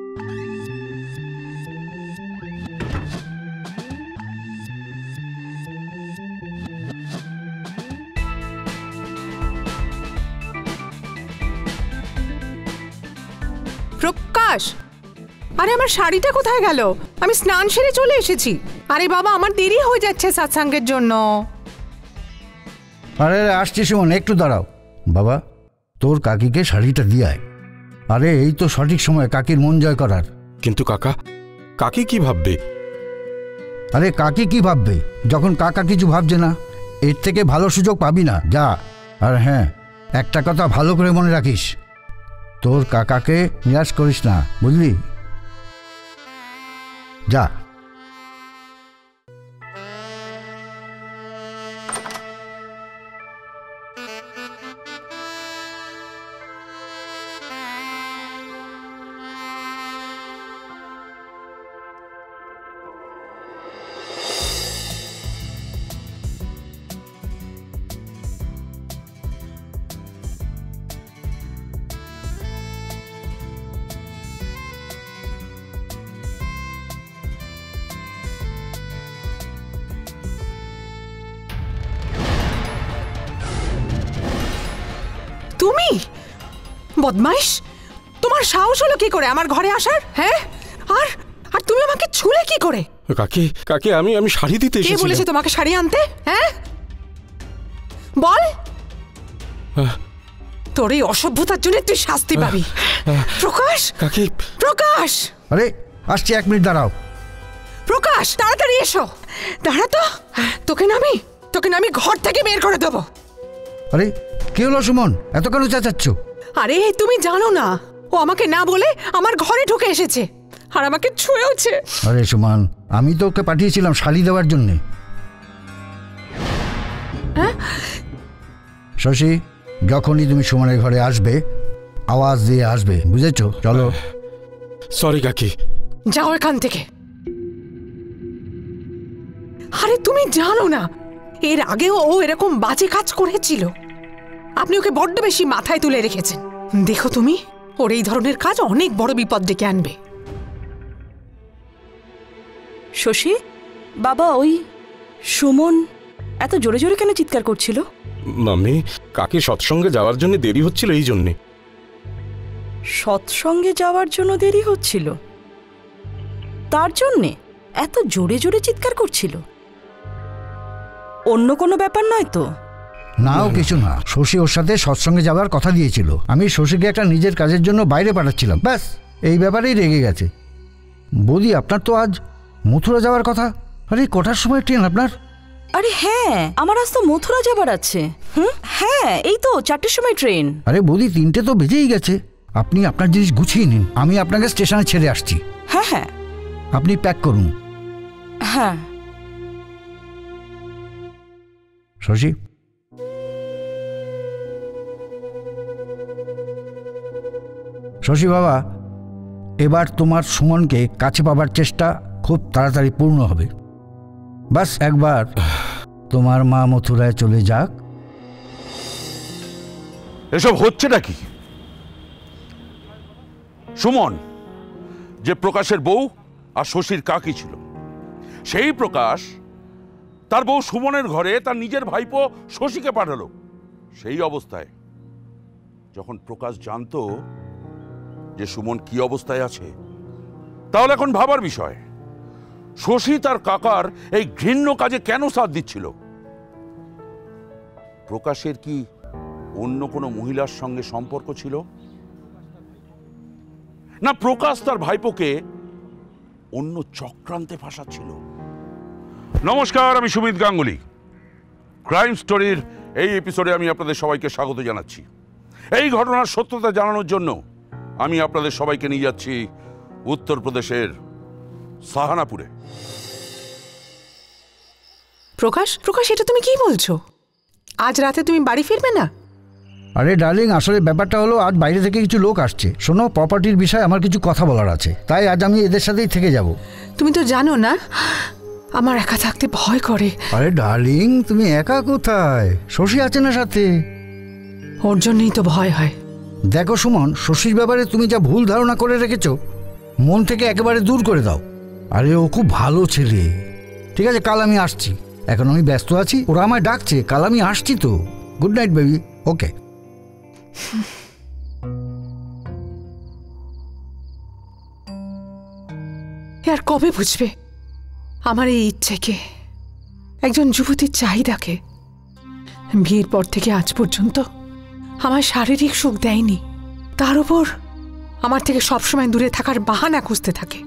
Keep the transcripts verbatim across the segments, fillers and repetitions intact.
প্রকাশ, আরে আমার শাড়িটা কোথায় গেল? আমি স্নান সেরে চলে এসেছি। আরে বাবা, আমার দেরি হয়ে যাচ্ছে সৎসঙ্গের জন্য। আরে আসছি সুমন, একটু দাঁড়াও। বাবা, তোর কাকিকে শাড়িটা দিয়ে আয়। আরে এই তো সঠিক সময় কাকির মন জয় করার। কিন্তু কাকা, কাকি কি ভাববে? আরে কাকি কি ভাববে যখন কাকা কিছু ভাবছে না? এর থেকে ভালো সুযোগ পাবি না, যা। আর হ্যাঁ, একটা কথা ভালো করে মনে রাখিস, তোর কাকাকে নিরাশ করিস না, বুঝলি? যা। তুমি বদমাইশ, তোমার সাহস হলো কি করে আমার ঘরে আসার? হ্যাঁ, আর আর তুমি আমাকে ছুলে কি করে? কাকি, কাকি, আমি আমি শাড়ি দিতে এসেছি। কে বলেছে তোমাকে শাড়ি আনতে? হ্যাঁ বল। তোর এই অসভ্যতার জন্য তুই শাস্তি পাবি। প্রকাশ, কাকি, প্রকাশ। আরে আসছি, এক মিনিট দাঁড়াও। প্রকাশ, তাড়াতাড়ি এসো। দাঁড়া তো, তোকে না আমি তোকে না আমি ঘর থেকে বের করে দেবো। আরে কি হলো সুমন, এত কেন চেঁচাচ্ছ? আরে তুমি জানো না, ও আমাকে না বলে আমার ঘরে ঢুকে এসেছে আর আমাকে ছুঁয়েওছে। আরে সুমন, আমি তো ওকে পাঠিয়েছিলাম শাড়ি দেওয়ার জন্যে। হ্যাঁ শশী, যখনই তুমি সুমনের ঘরে আসবে আওয়াজ দিয়ে আসবে, বুঝেছো? চলো। সরি কাকি। যাও এখান থেকে। আরে তুমি জানো না, এর আগেও ও এরকম বাজে কাজ করেছিল। আপনি ওকে বড্ড বেশি মাথায় তুলে রেখেছেন। দেখো তুমি, ওর এই ধরনের কাজ অনেক বড় বিপদ ডেকে আনবে। শশী, বাবা, ওই সুমন এত জোরে জোরে কেন চিৎকার করছিল? মাম্মি, কাকি সৎসঙ্গে যাওয়ার জন্য দেরি হচ্ছিল, এই জন্যে। সৎসঙ্গে যাওয়ার জন্য দেরি হচ্ছিল, তার জন্যে এত জোরে জোরে চিৎকার করছিল? অন্য কোনো ব্যাপার নয় তো? নাও কিছু না, শশী ওর সাথে সৎসঙ্গে যাওয়ার কথা দিয়েছিল। আমি শশীকে একটা নিজের কাজের জন্য বাইরে পাঠাচ্ছিলাম, ব্যাস এই ব্যাপারেই রেগে গেছে। বৌদি, আপনার তো আজ মথুরা যাওয়ার কথা। আরে কটার সময় ট্রেন আপনার? আরে হ্যাঁ, আমার আজ তো মথুরা যাবার আছে। হুম, হ্যাঁ, এই তো চারটের সময় ট্রেন। আরে বৌদি, তিনটে তো বেজেই গেছে। আপনি আপনার জিনিস গুছিয়ে নিন, আমি আপনাকে স্টেশনে ছেড়ে আসছি। হ্যাঁ হ্যাঁ, আপনি প্যাক করুন। হ্যাঁ। শশী, শশী বাবা, এবার তোমার সুমনকে কাছে পাবার চেষ্টা খুব তাড়াতাড়ি পূর্ণ হবে। বাস একবার তোমার মা মথুরায় চলে যাক। এসব হচ্ছেটা কি? সুমন যে প্রকাশের বউ আর শশীর কাকি ছিল, সেই প্রকাশ তার বউ সুমনের ঘরে তার নিজের ভাইপো শশীকে পাঠালো। সেই অবস্থায় যখন প্রকাশ জানতো যে সুমন কি অবস্থায় আছে, তাহলে এখন ভাবার বিষয়, শশী তার কাকার এই ঘৃণ্য কাজে কেন সাথ দিচ্ছিল? প্রকাশের কি অন্য কোনো মহিলার সঙ্গে সম্পর্ক ছিল? না প্রকাশ তার ভাইপোকে অন্য চক্রান্তে ফাঁসাচ্ছিল? নমস্কার, আমি সুমিত গাঙ্গুলি। ক্রাইম স্টোরির এই এপিসোডে আমি আপনাদের সবাইকে স্বাগত জানাচ্ছি। এই ঘটনার সত্যতা জানানোর জন্য আমি আপনাদের সবাইকে নিয়ে যাচ্ছি উত্তরপ্রদেশের সাহানাপুরে। প্রকাশ, প্রকাশ, এটা তুমি কি বলছো? আজ রাতে তুমি বাড়ি ফিরবে না? আরে ডার্লিং, আসলে ব্যাপারটা হলো আজ বাইরে থেকে কিছু লোক আসছে। শোনো, প্রপার্টির বিষয়ে আমার কিছু কথা বলার আছে, তাই আজ আমি এদের সাথেই থেকে যাব। তুমি তো জানো না আমার একা থাকতে ভয় করে। আরে ডার্লিং, তুমি একা কোথায়? শশী আছে না সাথে? ওর জন্যই তো ভয় হয়। দেখো সুমন, শশীর ব্যাপারে তুমি যা ভুল ধারণা করে রেখেছো, মন থেকে একেবারে দূর করে দাও। আরে ও খুব ভালো ছেলে। ঠিক আছে, কাল আমি আসছি। এখন আমি ব্যস্ত আছি, ওরা আমায় ডাকছে, কাল আমি আসছি তো। Good night baby. ওকে। আর কবে বুঝবে আমার এই ইচ্ছেকে, একজন যুবতীর চাহিদাকে? বিয়ের পর থেকে আজ পর্যন্ত আমার শারীরিক সুখ দেয়নি, তার উপর আমার থেকে সবসময় দূরে থাকার বাহানা খুঁজতে থাকে।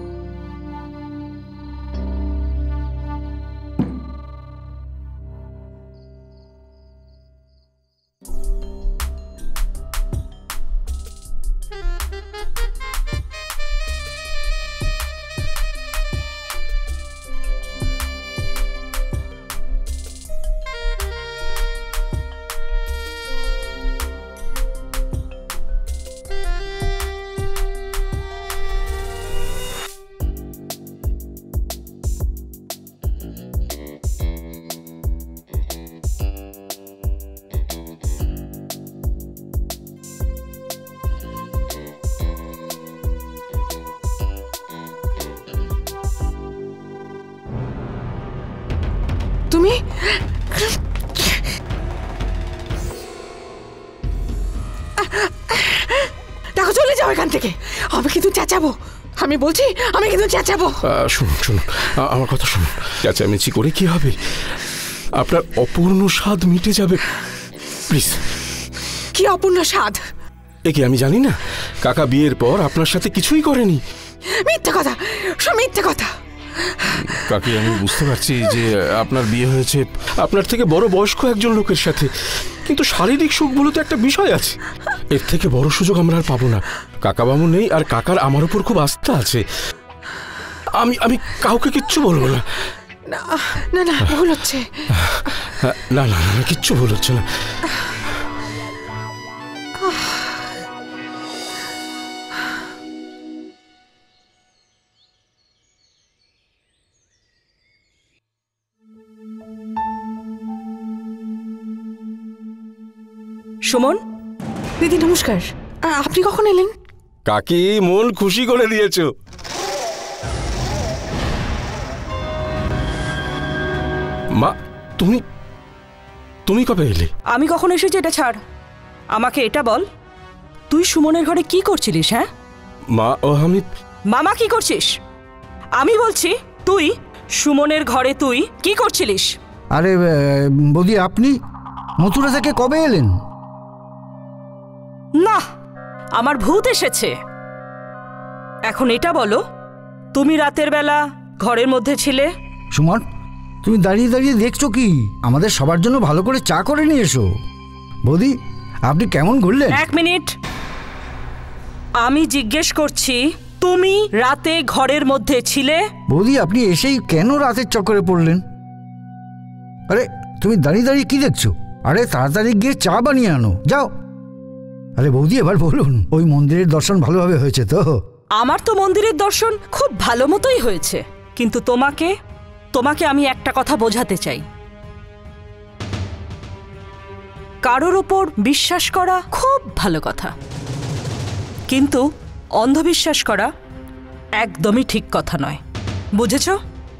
তুমি দেখো, চলে যাও এখান থেকে। আমি কিন্তু চেঁচাবো, আমি বলছি আমি কিন্তু চেঁচাবো। শুনুন শুনুন, আ- আমার কথা শুনুন। চেঁচামেচি করে কি হবে? আপনার অপূর্ণ স্বাদ মিটে যাবে। প্লিজ। কি অপূর্ণ স্বাদ? এ কি আমি জানি না? কাকা বিয়ের পর আপনার সাথে কিছুই করেনি। মিথ্যে কথা, সব মিথ্যে কথা। কাকি, আমি বুঝতে পারছি যে আপনার বিয়ে হয়েছে আপনার থেকে বড় বয়স্ক একজন লোকের সাথে, কিন্তু শারীরিক সুখ বলে তো একটা বিষয় আছে। এর থেকে বড় সুযোগ আমরা আর পাবো না। কাকা বাবু নেই, আর কাকার আমার উপর খুব আস্থা আছে। আমি আমি কাউকে কিচ্ছু বলবো না। না না না, ভুল হচ্ছে। না না না, কিচ্ছু ভুল হচ্ছে না। সুমন, দিদি নমস্কার। আ, আপনি কখন এলেন? কাকি, মন খুশি করে দিয়েছো। মা, তুমি তুমি কবে এলে? আমি কখন এসেছি এটা ছাড়, আমাকে এটা বল, তুই সুমনের ঘরে কি করছিলিস? হ্যাঁ মা, ও আমি মামা কি করছিস? আমি বলছি তুই সুমনের ঘরে তুই কি করছিলিস? আরে আহ, বৌদি, আপনি মথুরা থেকে কবে এলেন? না, আমার ভূত এসেছে। এখন এটা বলো, তুমি রাতের বেলা ঘরের মধ্যে ছিলে? সুমন, তুমি দাঁড়িয়ে দাঁড়িয়ে দেখছো কি? আমাদের সবার জন্য ভালো করে চা করে নিয়ে এসো। বৌদি, আপনি কেমন ঘুরলেন? এক মিনিট, আমি জিজ্ঞেস করছি তুমি রাতে ঘরের মধ্যে ছিলে? বৌদি, আপনি এসেই কেন রাতের চক্করে পড়লেন? আরে তুমি দাঁড়িয়ে দাঁড়িয়ে কি দেখছো? আরে তাড়াতাড়ি গিয়ে চা বানিয়ে আনো, যাও। আরে বৌদি, এবার বলুন, ওই মন্দিরের দর্শন ভালোভাবে হয়েছে তো? আমার তো মন্দিরের দর্শন খুব ভালো মতোই হয়েছে, কিন্তু তোমাকে তোমাকে আমি একটা কথা বোঝাতে চাই। কারোর ওপর বিশ্বাস করা খুব ভালো কথা, কিন্তু অন্ধবিশ্বাস করা একদমই ঠিক কথা নয়, বুঝেছো?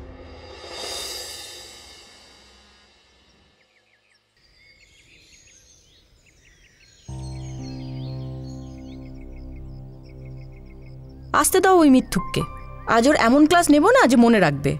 আসতে দাও ওই মিথ্যুককে। আজ ওর এমন ক্লাস নেব না যে মনে রাখবে।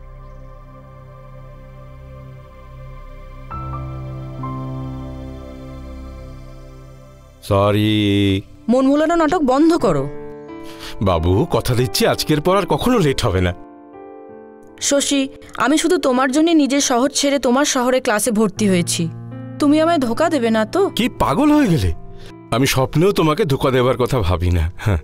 সরি। মন ভোলানো নাটক বন্ধ করো। বাবু, কথা দিচ্ছি আজকের পর আর কখনো লেট হবে না। শশী, আমি শুধু তোমার জন্য নিজের শহর ছেড়ে তোমার শহরে ক্লাসে ভর্তি হয়েছি। তুমি আমায় ধোকা দেবে না তো? কি পাগল হয়ে গেলে? আমি স্বপ্নেও তোমাকে ধোকা দেওয়ার কথা ভাবি না। হ্যাঁ,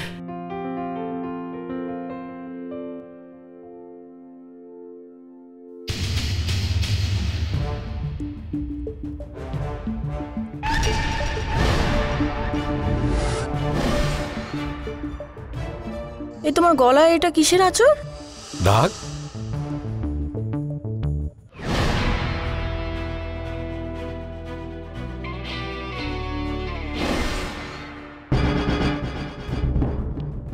এই তোমার গলায় এটা কিসের আঁচড়? দাগ।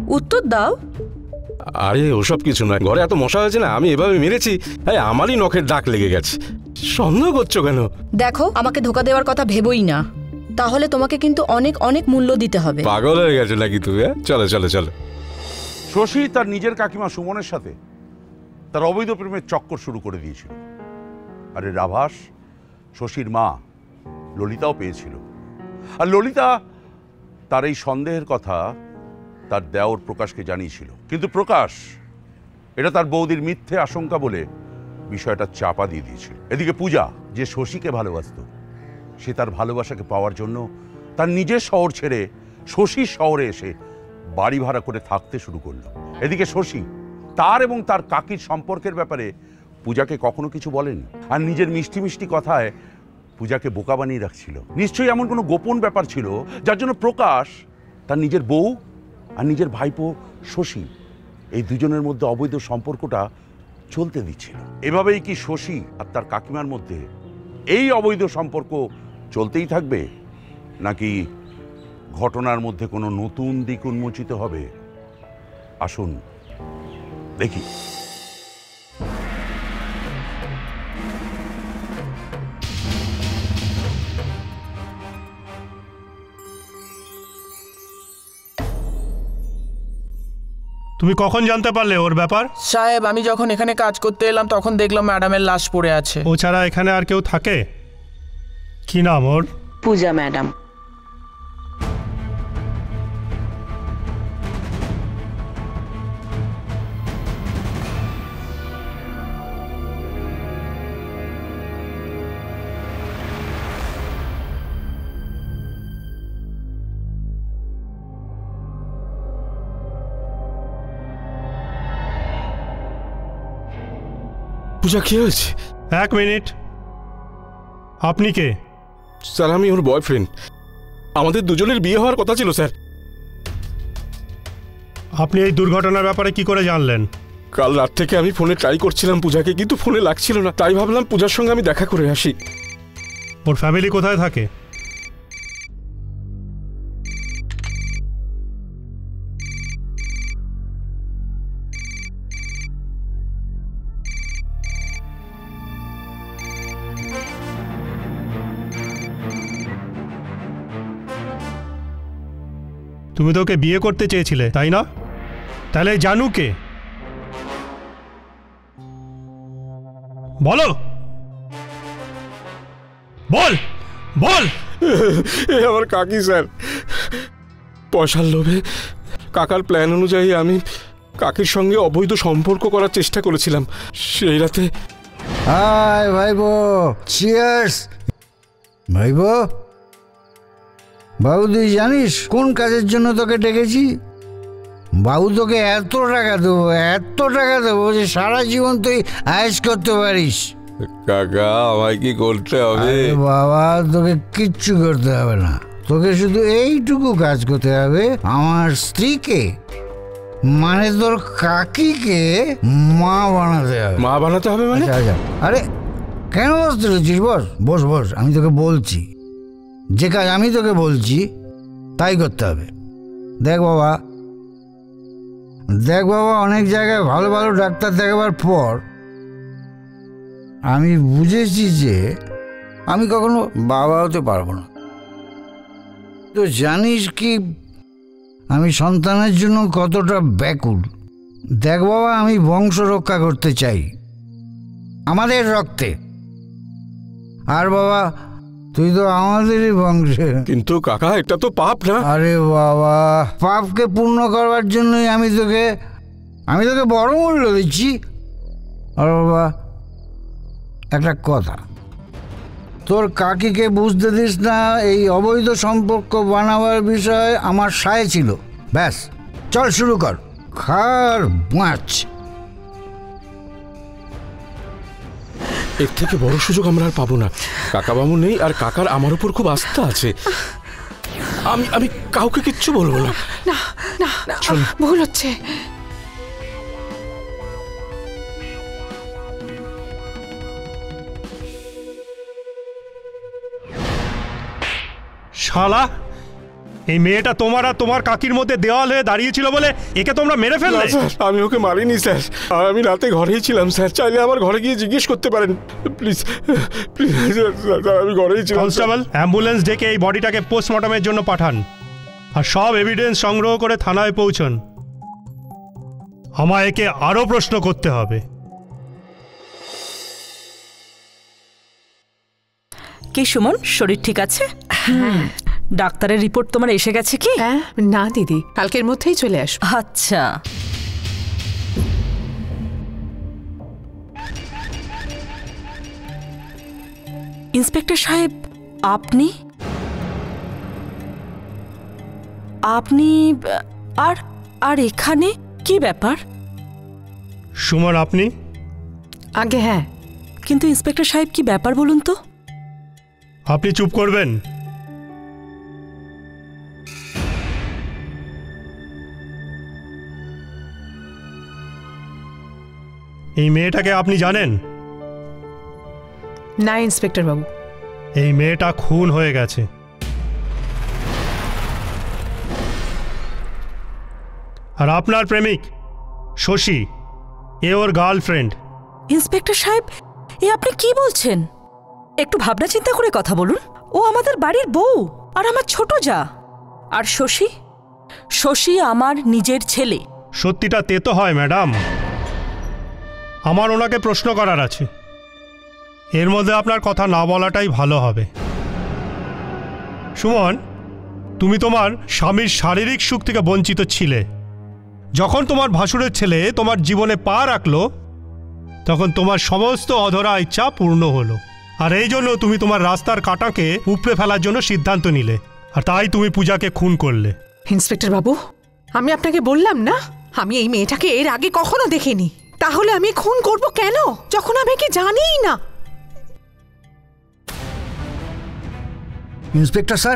উত্তর দাও। আরে ওসব কিছু নয়, ঘরে এত মশা হয়েছে না, আমি এভাবে মেরেছি, এই আমারই নখের দাগ লেগে গেছে। সন্দেহ করছো কেন? দেখো, আমাকে ধোকা দেওয়ার কথা ভেবোই না, তাহলে তোমাকে কিন্তু অনেক অনেক মূল্য দিতে হবে। পাগল হয়ে গেছে নাকি তুমি? হ্যাঁ, চলো চলো চলো। শশী তার নিজের কাকিমা সুমনের সাথে তার অবৈধ প্রেমের চক্কর শুরু করে দিয়েছিল। আর এর আভাস শশীর মা ললিতাও পেয়েছিল। আর ললিতা তার এই সন্দেহের কথা তার দেওর প্রকাশকে জানিয়েছিল, কিন্তু প্রকাশ এটা তার বৌদির মিথ্যে আশঙ্কা বলে বিষয়টা চাপা দিয়ে দিয়েছিল। এদিকে পূজা, যে শশীকে ভালোবাসত, সে তার ভালোবাসাকে পাওয়ার জন্য তার নিজের শহর ছেড়ে শশীর শহরে এসে বাড়ি ভাড়া করে থাকতে শুরু করলো। এদিকে শশী তার এবং তার কাকির সম্পর্কের ব্যাপারে পূজাকে কখনো কিছু বলেনি, আর নিজের মিষ্টি মিষ্টি কথায় পূজাকে বোকা বানিয়ে রাখছিল। নিশ্চয়ই এমন কোনো গোপন ব্যাপার ছিল যার জন্য প্রকাশ তার নিজের বউ আর নিজের ভাইপো শশী এই দুজনের মধ্যে অবৈধ সম্পর্কটা চলতে দিচ্ছিল। এভাবেই কি শশী আর তার কাকিমার মধ্যে এই অবৈধ সম্পর্ক চলতেই থাকবে, নাকি ঘটনার মধ্যে কোনো নতুন দিক উন্মোচিত হবে? আসুন দেখি। তুমি কখন জানতে পারলে ওর ব্যাপার? সাহেব, আমি যখন এখানে কাজ করতে এলাম তখন দেখলাম ম্যাডামের লাশ পড়ে আছে। ও ছাড়া এখানে আর কেউ থাকে? কি নাম ওর? পূজা ম্যাডাম। পূজা, কি হয়েছে? এক মিনিট, আপনি কে? স্যার, আমি ওর বয়ফ্রেন্ড। আমাদের দুজনের বিয়ে হওয়ার কথা ছিল স্যার। আপনি এই দুর্ঘটনার ব্যাপারে কি করে জানলেন? কাল রাত থেকে আমি ফোনে ট্রাই করছিলাম পূজাকে, কিন্তু ফোনে লাগছিল না, তাই ভাবলাম পূজার সঙ্গে আমি দেখা করে আসি। ওর ফ্যামিলি কোথায় থাকে? তুমি তো ওকে বিয়ে করতে চেয়েছিলে, তাই না? তাহলে জানু কে? বলো, বল বল। এ আমার কাকি স্যার। পয়সার লোভে কাকার প্ল্যান অনুযায়ী আমি কাকির সঙ্গে অবৈধ সম্পর্ক করার চেষ্টা করেছিলাম। সেই রাতে হাই ভাইবো, চিয়ার্স ভাইবো। বাবু, তুই জানিস কোন কাজের জন্য তোকে ডেকেছি? বাবু তোকে এত টাকা দেবো, এত টাকা দেবো যে সারা জীবন তুই আয়েশ করতে পারিস। কাকা, আমায় কি করতে হবে? বাবা, তোকে কিচ্ছু করতে হবে না, তোকে শুধু এইটুকু কাজ করতে হবে, আমার স্ত্রীকে মানে তোর কাকিকে মা বানাতে হবে। মা বানাতে হবে মানে? আচ্ছা আচ্ছা, আরে কেন বসতে রয়েছিস? বস বস বস, আমি তোকে বলছি, যে কাজ আমি তোকে বলছি তাই করতে হবে। দেখ বাবা, দেখ বাবা অনেক জায়গায় ভালো ভালো ডাক্তার দেখাবার পর আমি বুঝেছি যে আমি কখনো বাবা হতে পারবো না। তো জানিস কি আমি সন্তানের জন্য কতটা ব্যাকুল। দেখ বাবা, আমি বংশ রক্ষা করতে চাই আমাদের রক্তে, আর বাবা তুই তো আমাদেরই বংশে। কিন্তু কাকা, এটা তো পাপ না? আরে বাবা, পাপকে পূর্ণ করবার জন্যই আমি তোকে আমি তোকে বড় মূল্য দিচ্ছি। আর বাবা একটা কথা, তোর কাকিকে বুঝতে দিস না এই অবৈধ সম্পর্ক বানাবার বিষয়ে আমার সায় ছিল। ব্যাস, চল শুরু কর, খার মাছ। এর থেকে বড় সুযোগ আমরা আর পাবো না। কাকা বাবু নেই, আর কাকার আমার উপর খুব আস্থা আছে। আমি আমি কাউকে কিচ্ছু বলবো না। না না না, ভুল হচ্ছে। শালা, এই মেয়েটা তোমার আর তোমার কাকির মধ্যে দেওয়াল হয়ে দাঁড়িয়েছিল বলে একে তোমরা মেরে ফেললে? স্যার আমি ওকে মারিনি স্যার, আমি রাতে ঘরেই ছিলাম স্যার, চাইলে আমার ঘরে গিয়ে জিজ্ঞেস করতে পারেন প্লিজ প্লিজ স্যার, আমি ঘরেই ছিলাম। কনস্টেবল, অ্যাম্বুলেন্স ডেকে এই বডিটাকে পোস্টমর্টমের জন্য পাঠান আর সব এভিডেন্স সংগ্রহ করে থানায় পৌঁছন। আমায় একে আরও প্রশ্ন করতে হবে। কি সুমন, শরীর ঠিক আছে? ডাক্তারের রিপোর্ট তোমার এসে গেছে কি? হ্যাঁ না দিদি, কালকের মধ্যেই চলে আসবে। আচ্ছা, ইন্সপেক্টর সাহেব আপনি আপনি আর আর এখানে কি ব্যাপার? সুমন আপনি? আগে হ্যাঁ। কিন্তু ইন্সপেক্টর সাহেব কি ব্যাপার বলুন তো? আপনি চুপ করবেন। এই মেয়েটাকে আপনি জানেন? না ইন্সপেক্টর বাবু। এই মেয়েটা খুন হয়ে গেছে। আর আপনার প্রেমিক শশী, এ ওর গার্লফ্রেন্ড। ইন্সপেক্টর সাহেব এ আপনি কি বলছেন? একটু ভাবনা চিন্তা করে কথা বলুন। ও আমাদের বাড়ির বউ আর আমার ছোট যা। আর শশী শশী আমার নিজের ছেলে। সত্যিটা তেতো হয় ম্যাডাম। আমার ওনাকে প্রশ্ন করার আছে। এর মধ্যে আপনার কথা না বলাটাই ভালো হবে। সুমন, তুমি তোমার স্বামীর শারীরিক সুখ থেকে বঞ্চিত ছিলে। যখন তোমার ভাসুরের ছেলে তোমার জীবনে পা রাখলো তখন তোমার সমস্ত অধরা ইচ্ছা পূর্ণ হলো। আর এই জন্য তুমি তোমার রাস্তার কাঁটাকে উপড়ে ফেলার জন্য সিদ্ধান্ত নিলে, আর তাই তুমি পূজাকে খুন করলে। ইন্সপেক্টর বাবু, আমি আপনাকে বললাম না আমি এই মেয়েটাকে এর আগে কখনো দেখিনি। তাহলে আমি খুন করব কেন যখন আমি কি জানিই না? ইন্সপেক্টর স্যার,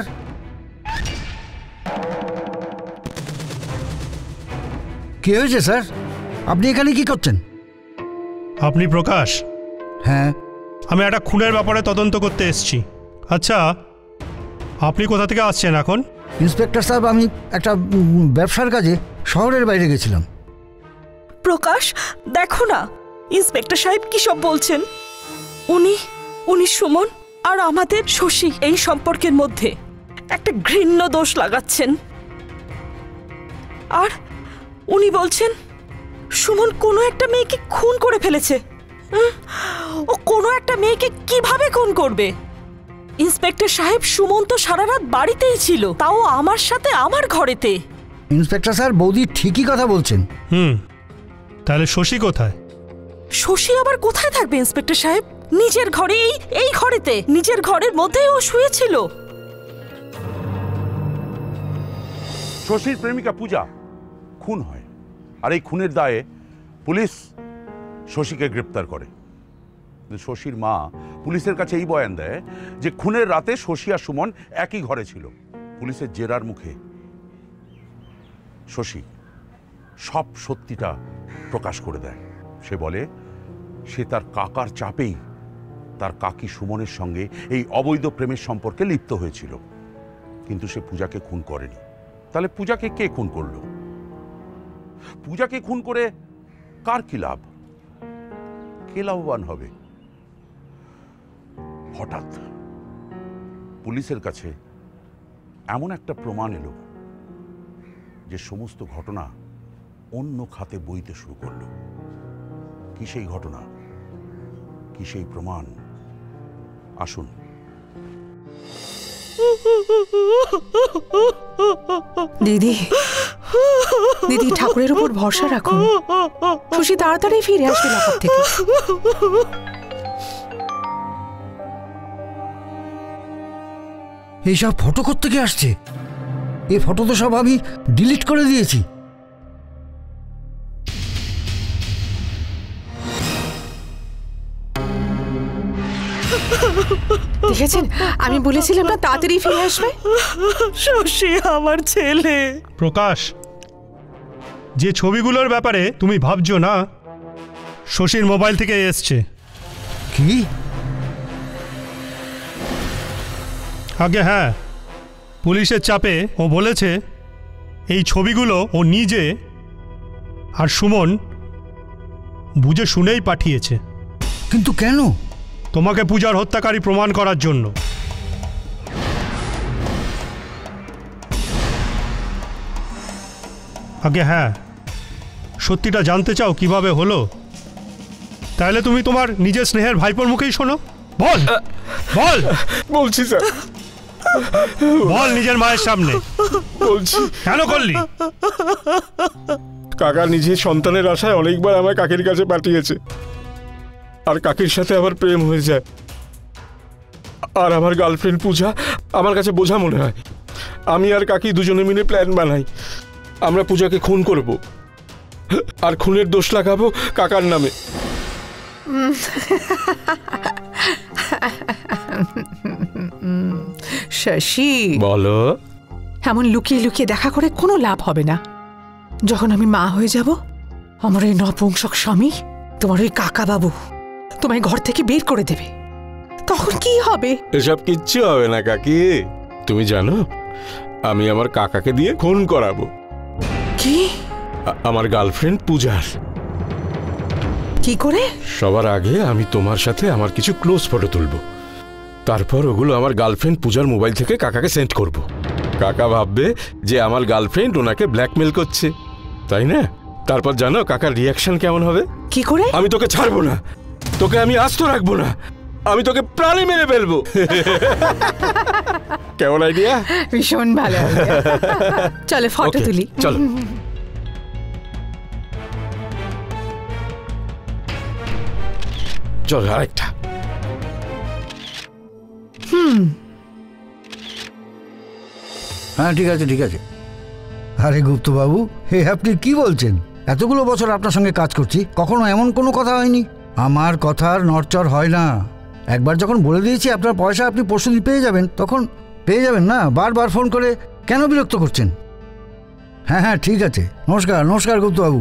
কি হয়েছে স্যার? আপনি এখানে কি করছেন? আপনি প্রকাশ? হ্যাঁ। আমি একটা খুনের ব্যাপারে তদন্ত করতে এসেছি। আচ্ছা, আপনি কোথা থেকে আসছেন এখন? ইন্সপেক্টর সাহেব, আমি একটা উম, ব্যবসার কাজে শহরের বাইরে গেছিলাম। প্রকাশ দেখো না ইন্সপেক্টর সাহেব কি সব বলছেন। উনি উনি সুমন আর আমাদের শশী এই সম্পর্কের মধ্যে একটা ঘৃণ্য দোষ লাগাচ্ছেন। আর উনি বলছেন সুমন কোনো একটা মেয়েকে খুন করে ফেলেছে। উম, ও কোনো একটা মেয়েকে কিভাবে খুন করবে? ইন্সপেক্টর সাহেব, সুমন তো সারা রাত বাড়িতেই ছিল, তাও আমার সাথে আমার ঘরেতে। ইন্সপেক্টর স্যার, বৌদি ঠিকই কথা বলছেন। হুম, তাহলে শশী কোথায়? শশী আবার কোথায় থাকবে ইন্সপেক্টর সাহেব? নিজের ঘরে, এই এই ঘরেতে, নিজের ঘরের মধ্যেই ও শুয়েছিল। শশীর প্রেমিকা পূজা খুন হয়, আর এই খুনের দায়ে পুলিশ শশীকে গ্রেপ্তার করে। শশীর মা পুলিশের কাছে এই বয়ান দেয় যে খুনের রাতে শশী আর সুমন একই ঘরে ছিল। পুলিশের জেরার মুখে শশী সব সত্যিটা প্রকাশ করে দেয়। সে বলে সে তার কাকার চাপেই তার কাকি সুমনের সঙ্গে এই অবৈধ প্রেমের সম্পর্কে লিপ্ত হয়েছিল, কিন্তু সে পূজাকে খুন করেনি। তাহলে পূজাকে কে খুন করলো? পূজাকে খুন করে কার কি লাভ? কে লাভবান হবে? হঠাৎ পুলিশের কাছে এমন একটা প্রমাণ এলো যে সমস্ত ঘটনা অন্য খাতে বইতে শুরু করলো। কি সেই ঘটনা, কি সেই প্রমাণ? আসুন। দিদি দিদি ঠাকুরের উপর ভরসা রাখুন। শশী তাড়াতাড়ি ফিরে আসবে লাপাত থেকে। এইসব ফটো কোত্থেকে আসছে? এই ফটো তো সব আমি ডিলিট করে দিয়েছি। দেখেছেন, আমি বলেছিলাম না তাড়াতাড়ি ফিরে আসবে। শশী আমার ছেলে। প্রকাশ, যে ছবিগুলোর ব্যাপারে তুমি ভাবছো না, শশীর মোবাইল থেকে এসছে। কি? আগে হ্যাঁ, পুলিশের চাপে ও বলেছে এই ছবিগুলো ও নিজে আর সুমন বুঝে শুনেই পাঠিয়েছে। কিন্তু কেন? তোমাকে পূজার হত্যাকারী প্রমাণ করার জন্য। আগে হ্যাঁ, সত্যিটা জানতে চাও কিভাবে হলো? তাহলে তুমি তোমার নিজের স্নেহের ভাইপোর মুখেই শোনো। বল বল। বলছি স্যার, বল নিজের মায়ের সামনে। বলছি। কেন করলি? কাকা নিজের সন্তানের আশায় অনেকবার আমার কাকির কাছে পাঠিয়েছে, আর কাকির সাথে আমার প্রেম হয়ে যায়। আর আমার গার্লফ্রেন্ড পূজা আমার কাছে বোঝা মনে হয়। আমি আর কাকি দুজনে মিলে প্ল্যান বানাই, আমরা পূজাকে খুন করব, আর খুনের দোষ লাগাবো কাকার নামে। শশী, বলো। এমন লুকিয়ে লুকিয়ে দেখা করে কোনো লাভ হবে না। যখন আমি মা হয়ে যাব, আমার ওই নপুংসক স্বামী, তোমার ওই কাকা বাবু তোমায় ঘর থেকে বের করে দেবে। তখন কি হবে? এসব কিচ্ছু হবে না কাকি। তুমি জানো, আমি আমার কাকাকে দিয়ে খুন করাবো। কি? আমার গার্লফ্রেন্ড পূজার। কি করে? সবার আগে আমি তোমার সাথে আমার কিছু ক্লোজ ফটো তুলবো, তারপর ওগুলো আমার গার্লফ্রেন্ড পূজার মোবাইল থেকে কাকাকে সেন্ড করব। কাকা ভাববে যে আমার গার্লফ্রেন্ড ওনাকে ব্ল্যাকমেল করছে, তাই না? তারপর জানো কাকার রিয়াকশন কেমন হবে? কি করে? আমি তোকে ছাড়বো না, তোকে আমি আস্ত রাখবো না, আমি তোকে প্রাণে মেরে ফেলবো। কেমন আইডিয়া? ভীষণ ভালো। চলো ফটো তুলি। চলো। চলো আরেকটা। হুম, হ্যাঁ ঠিক আছে ঠিক আছে। আরে গুপ্তবাবু, হে আপনি কি বলছেন? এতগুলো বছর আপনার সঙ্গে কাজ করছি, কখনো এমন কোনো কথা হয়নি। আমার কথার নড়চড় হয় না। একবার যখন বলে দিয়েছি আপনার পয়সা আপনি পরশুদিন পেয়ে যাবেন, তখন পেয়ে যাবেন না। বারবার ফোন করে কেন বিরক্ত করছেন? হ্যাঁ হ্যাঁ ঠিক আছে। নমস্কার নমস্কার গুপ্তবাবু।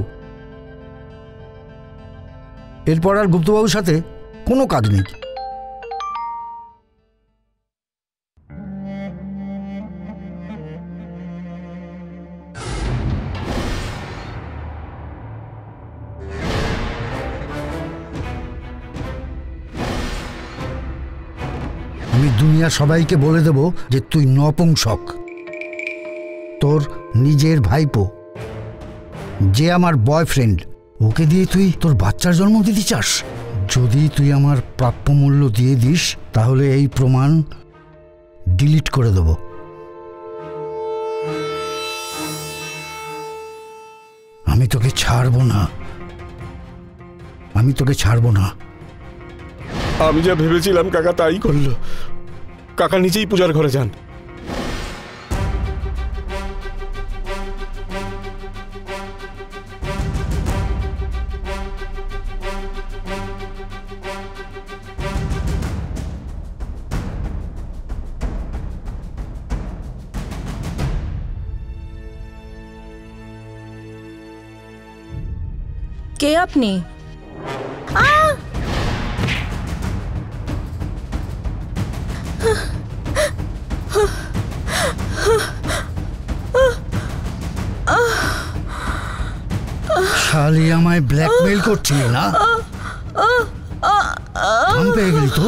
এরপর আর গুপ্তবাবুর সাথে কোনো কাজ নেই। আমি দুনিয়া সবাইকে বলে দেব যে তুই নপুংসক। তোর নিজের ভাইপো, যে আমার বয়ফ্রেন্ড, ওকে দিয়ে তুই তোর বাচ্চার জন্ম দিতে চাস? যদি তুই আমার প্রাপ্য মূল্য দিয়ে দিস, তাহলে এই প্রমাণ ডিলিট করে দেব। আমি তোকে ছাড়বো না, আমি তোকে ছাড়বো না। আমি যা ভেবেছিলাম কাকা তাই করলো। কাকা নিজেই পূজার ঘরে যান। কে আপনি? শালি আমায় ব্ল্যাকমেইল করছিলি না? কাম পেয়ে গেলি তো?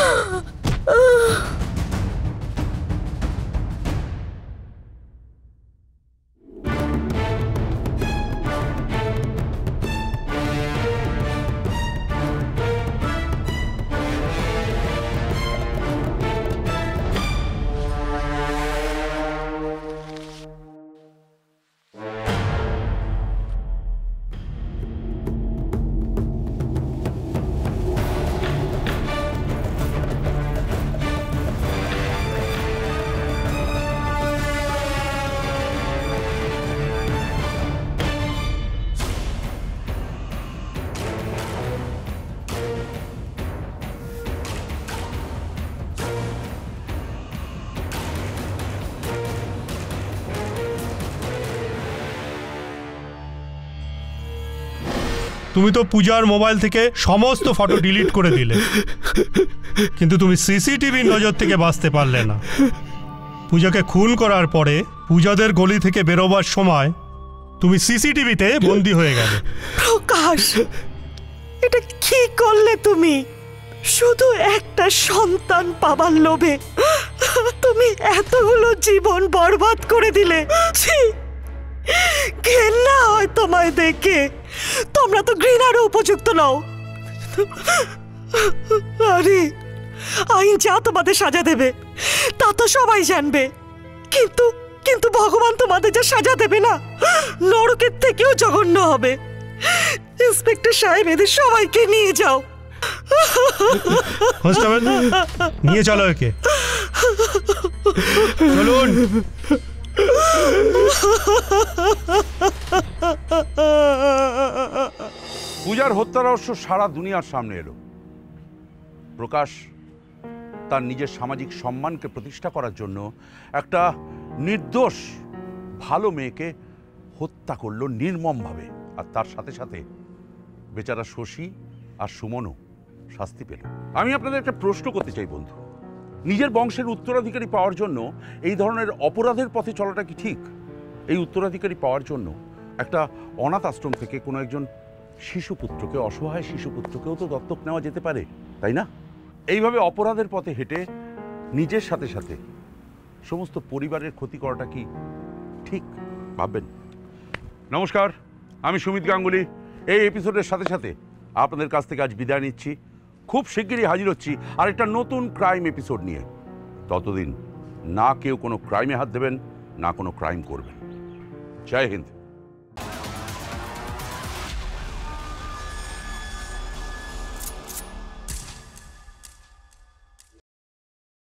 তুমি তো পূজার মোবাইল থেকে সমস্ত ফটো ডিলিট করে দিলে, কিন্তু তুমি সিসিটিভির নজর থেকে বাঁচতে পারলে না। পূজাকে খুন করার পরে পূজাদের গলি থেকে বেরোবার সময় তুমি সিসিটিভিতে বন্দী হয়ে গেলে। প্রকাশ, এটা কি করলে তুমি? শুধু একটা সন্তান পাবার লোভে তুমি এতগুলো জীবন বরবাদ করে দিলে। ছি, ঘেন্না হয় তোমায় দেখে। তোমরা তো ঘৃণারও উপযুক্ত নও। আরে আইন যা তোমাদের সাজা দেবে তা তো সবাই জানবে, কিন্তু কিন্তু ভগবান তোমাদের যা সাজা দেবে না, নরকের থেকেও জঘন্য হবে। ইন্সপেক্টর সাহেব, এদের সবাইকে নিয়ে যাও। কনস্টেবল, নিয়ে চলো একে। চলুন। পূজার হত্যা রহস্য সারা দুনিয়ার সামনে এলো। প্রকাশ তার নিজের সামাজিক সম্মানকে প্রতিষ্ঠা করার জন্য একটা নির্দোষ ভালো মেয়েকে হত্যা করলো নির্মমভাবে, আর তার সাথে সাথে বেচারা শশী আর সুমনও শাস্তি পেল। আমি আপনাদের একটা প্রশ্ন করতে চাই বন্ধু, নিজের বংশের উত্তরাধিকারী পাওয়ার জন্য এই ধরনের অপরাধের পথে চলাটা কি ঠিক? এই উত্তরাধিকারী পাওয়ার জন্য একটা অনাথ আশ্রম থেকে কোনো একজন শিশুপুত্রকে, অসহায় শিশুপুত্রকেও তো দত্তক নেওয়া যেতে পারে, তাই না? এইভাবে অপরাধের পথে হেঁটে নিজের সাথে সাথে সমস্ত পরিবারের ক্ষতি করাটা কি ঠিক? ভাববেন। নমস্কার, আমি সুমিত গাঙ্গুলি। এই এপিসোডের সাথে সাথে আপনাদের কাছ থেকে আজ বিদায় নিচ্ছি। খুব শিগগিরই হাজির হচ্ছি আর একটা নতুন ক্রাইম এপিসোড নিয়ে। ততদিন না কেউ কোনো ক্রাইমে হাত দেবেন, না কোনো ক্রাইম করবেন। জয় হিন্দ।